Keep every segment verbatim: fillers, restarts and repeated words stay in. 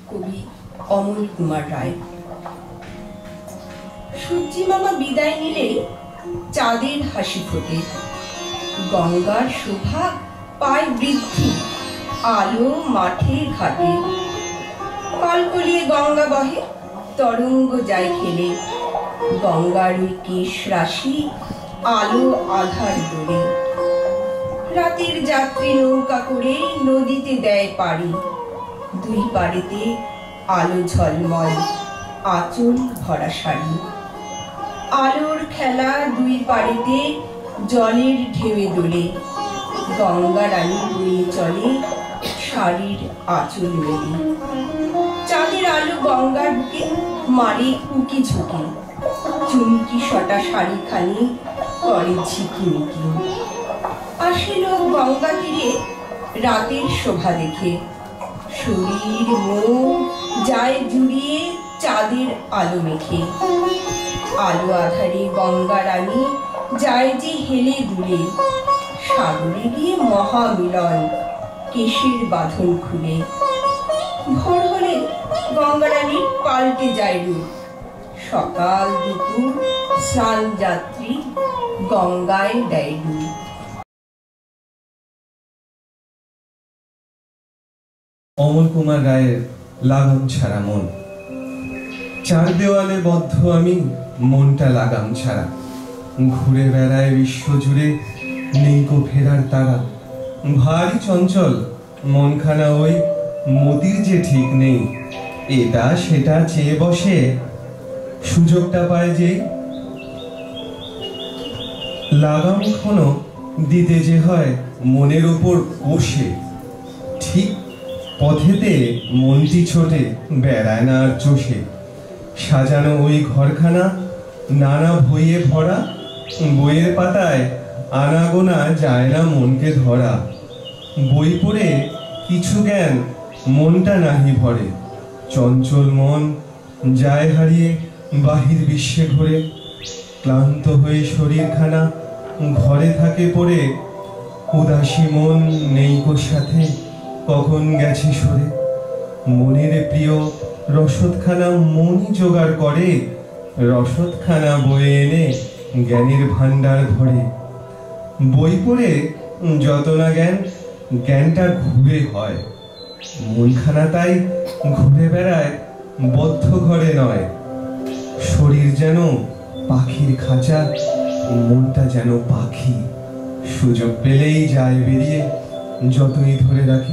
কবি অমল কুমার রায়। সূর্যি মামা বিদায় নিলে চাঁদের হাসি ফোটে, গঙ্গার শোভা পায় বৃদ্ধি, আলো মাঠে ঘাটে। কলকলিয়ে গঙ্গা বহে, তরঙ্গ যায় খেলে, গঙ্গার ওই কেশ রাশি আলো আধার দোলে। রাতের যাত্রী নৌকা করে নদীতে দেয় পাড়ি, দুই পাড়েতে আলো ঝলমল, আঁচল ভরা শাড়ি। আলোর খেলা দুই পাড়েতে জলের ঢেউয়ে দোলে, গঙ্গা রানী বয়ে চলে শাড়ির আঁচল মেলে। চাঁদের আলো গঙ্গার বুকে মারে উকি ঝুঁকি, চুমকি সটা শাড়িখানি করে ঝিকিমিকি। আসে লোক গঙ্গা তীরে রাতের শোভা দেখে, শরীর মন যায় জুড়িয়ে চাঁদের আলো মেখে। আলো আধারে গঙ্গা রানী যায় যে হেলে দুলে, সাগরে গিয়ে মহামিলন কেশের বাঁধন খুলে। ভোর হলে গঙ্গা রানীর পাল্টে যায় রূপ, সকাল দুপুর স্নান যাত্রী গঙ্গায় দেয় ডুব। অমল কুমার রায়ের লাগাম ছাড়া মন। চার দেওয়ালে বদ্ধ আমি, মনটা লাগাম ছাড়া। ঘুরে বেড়ায় বিশ্ব জুড়ে, নেই কো ফেরার তারা। ভারী চঞ্চল মনখানা ওই, মতির যে ঠিক নেই। এটা সেটা চেয়ে বসে, সুযোগটা পায় যেই। লাগাম ক্ষণ দিতে যে হয় মনের ওপর কষে, ঠিক পথেতে মনটি ছোটে, বেড়ায় না আর চষে। সাজানো ওই ঘরখানা নানা বইয়ে ভরা, বইয়ের পাতায় আনাগোনা যায় না মনকে ধরা। বই পড়ে কিছু জ্ঞান মনটা নাহি ভরে, চঞ্চল মন যায় হারিয়ে বাহির বিশ্বে ঘোরে। ক্লান্ত হয়ে শরীরখানা ঘরে থাকে পড়ে, উদাসী মন নেই কো সাথে, কখন গেছে সরে। মনের প্রিয় রসদখানা মনই জোগাড় করে, রসদখানা বয়ে এনে জ্ঞানের ভান্ডার ভরে। বই পড়ে যত না জ্ঞান, জ্ঞানটা ঘুরে হয়। মনখানা তাই ঘুরে বেড়ায় বদ্ধ ঘরে নয়। শরীর যেন পাখির খাঁচা, মনটা যেন পাখি, সুযোগ পেলেই যায় বেরিয়ে, যতই ধরে রাখি।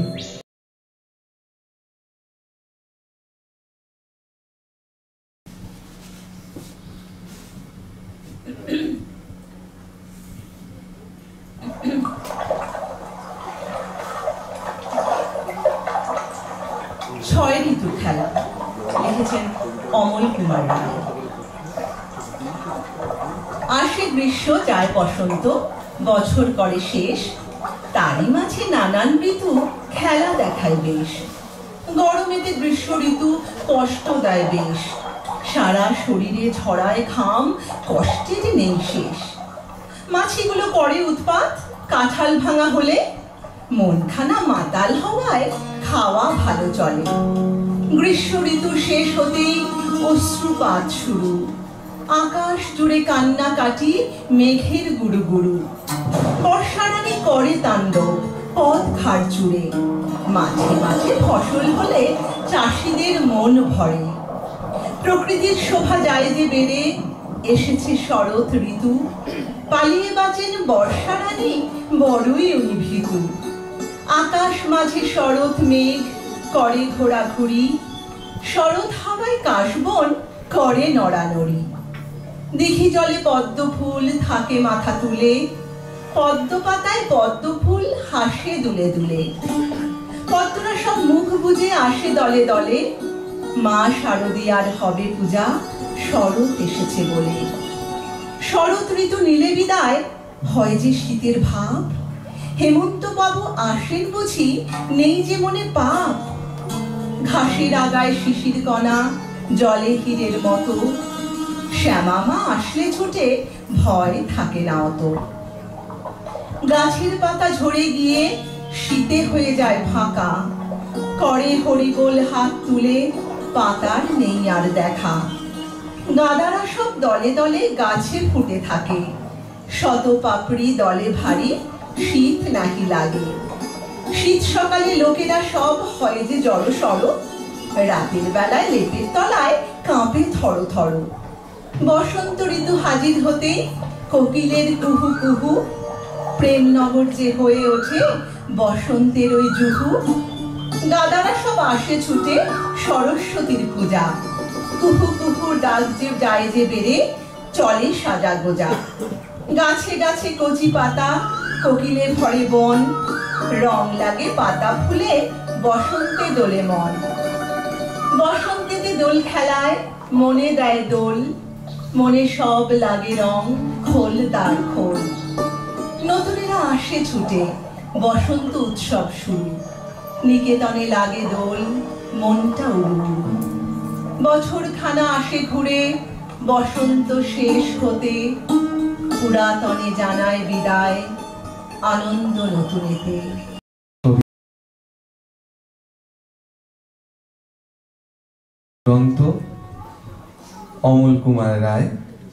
ছয় ঋতুর খেলা, লিখেছেন অমল কুমার রায়। আসে গ্রীষ্ম, যায় বসন্ত, বছর করে শেষ, তারই মাঝে নানান ঋতু খেলা দেখায় বেশ। গরমেতে গ্রীষ্ম ঋতু কষ্ট দেয় বেশ, সারা শরীরে ঝরায় ঘাম, কষ্টের নেই শেষ। মাছিগুলো করে উৎপাত, কাঁঠাল ভাঙা হলে, মনখানা মাতাল হওয়ায় খাওয়া ভালো চলে। গ্রীষ্ম ঋতু শেষ হতেই অশ্রুপাত শুরু, আকাশ জুড়ে কান্না কাটি মেঘের গুরু গুরু। বর্ষারানী করে তাণ্ডব পথ ঘাট জুড়ে, মাঝে মাঝে ফসল হলে চাষিদের মন ভরে। প্রকৃতির শোভা যায় যে বেড়ে, এসেছে শরৎ ঋতু, পালিয়ে বাঁচেন বর্ষারানী বড়ই উনি ভীতু। আকাশ মাঝে শরৎ মেঘ করে ঘোরাঘুরি, শরৎ হাওয়ায় কাশবন করে নড়ানড়ি। দিঘি জলে পদ্ম ফুল থাকে মাথা তুলে, পদ্ম পাতায় পদ্ম ফুল হাসে দুলে দুলে। পদ্মরা সব মুখ বুজে আসে দলে দলে, মা শারদীয়ার হবে পূজা শরৎ এসেছে বলে। শরৎ ঋতু নিলে বিদায় হয় যে শীতের ভাব, হেমন্ত বাবু আসেন বুঝি নেই যে মনে পাপ। ঘাসের আগায় শিশির কণা জলে হীরের মতো, শ্যামামা আসলে ছুটে ভয় থাকে না অত। গাছের পাতা ঝরে গিয়ে শীতে হয়ে যায় ফাঁকা, করে হরিবোল হাত তুলে, পাতার নেই আর দেখা। গাদারা সব দলে দলে গাছে ফুটে থাকে, শত পাপড়ি দলে ভারী, শীত নাকি লাগে। শীত সকালে লোকেরা সব হয় যে জড়সড়, রাতের বেলায় লেপের তলায় কাঁপে থর থর। বসন্ত ঋতু হাজির হতে কোকিলের কুহু কুহু, প্রেমনগর যে হয়ে ওঠে বসন্তের ওই জুহু। গাদারা সব আসে ছুটে সরস্বতীর পূজা, কুহু কুহু ডাক যে যায় যে বেড়ে চলে সাজা গোজা। গাছে গাছে কচি পাতা, কোকিলে ভরে বন, রং লাগে পাতা ফুলে বসন্তে দোলে মন। বসন্তেতে দোল খেলায় মনে দেয় দোল, মনে সব লাগে রং, খোল তার খোল। নতুনেরা আসে ছুটে, বসন্ত উৎসব শুরু, নিকেতনে লাগে দোল, মনটা উড়ু। বছর খানা আসে ঘুরে, বসন্ত শেষ হতে, পুরাতনে জানায় বিদায়, আনন্দ নতুনেতে। গ্রন্থ অমল কুমার রায়।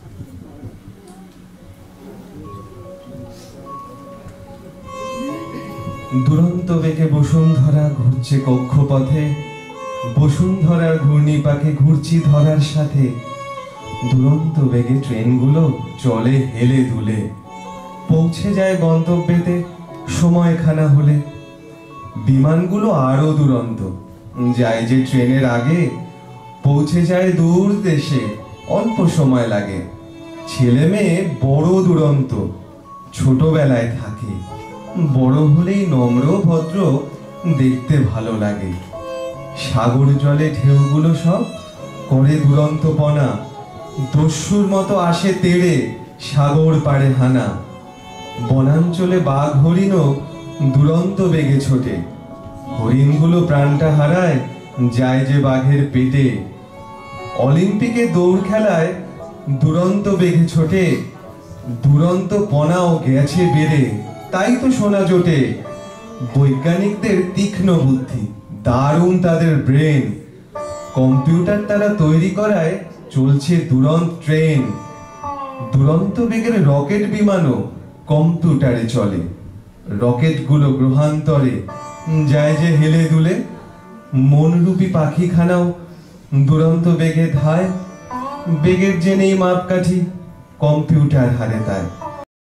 দুরন্ত বেগে বসুন্ধরা ঘুরছে কক্ষপথে, বসুন্ধরার ঘূর্ণিপাকে ঘুরছি ধরার সাথে। দুরন্ত বেগে ট্রেনগুলো চলে হেলে দুলে, পৌঁছে যায় গন্তব্যেতে সময়খানা হলে। বিমানগুলো আরো দুরন্ত, যায় যে ট্রেনের আগে, পৌঁছে যায় দূর দেশে অল্প সময় লাগে। ছেলে মেয়ে বড় দুরন্ত, ছোটবেলায় থাকে, বড় হলেই নম্র ভদ্র দেখতে ভালো লাগে। সাগর জলে ঢেউগুলো সব করে দুরন্তপনা, দস্যুর মতো আসে তেড়ে সাগর পাড়ে হানা। বনাঞ্চলে বাঘ হরিণও দুরন্ত বেগে ছোটে, হরিণগুলো প্রাণটা হারায় যায় যে বাঘের পেটে। অলিম্পিকে দৌড় খেলায় দুরন্ত বেগে ছোটে, দুরন্ত পনাও গেছে বেড়ে, তাই তো শোনা জোটে। বৈজ্ঞানিকদের তীক্ষ্ণ বুদ্ধি, দারুণ তাদের ব্রেন, কম্পিউটার তারা তৈরি করায় চলছে দুরন্ত ট্রেন। দুরন্ত বেগের রকেট বিমানও কম্পিউটারে চলে, রকেটগুলো গ্রহান্তরে যায় যে হেলে দুলে। মনরূপী পাখিখানাও দুরন্ত বেগে ধায়, বেগের যে নেই মাপকাঠি, কম্পিউটার হারে তাই।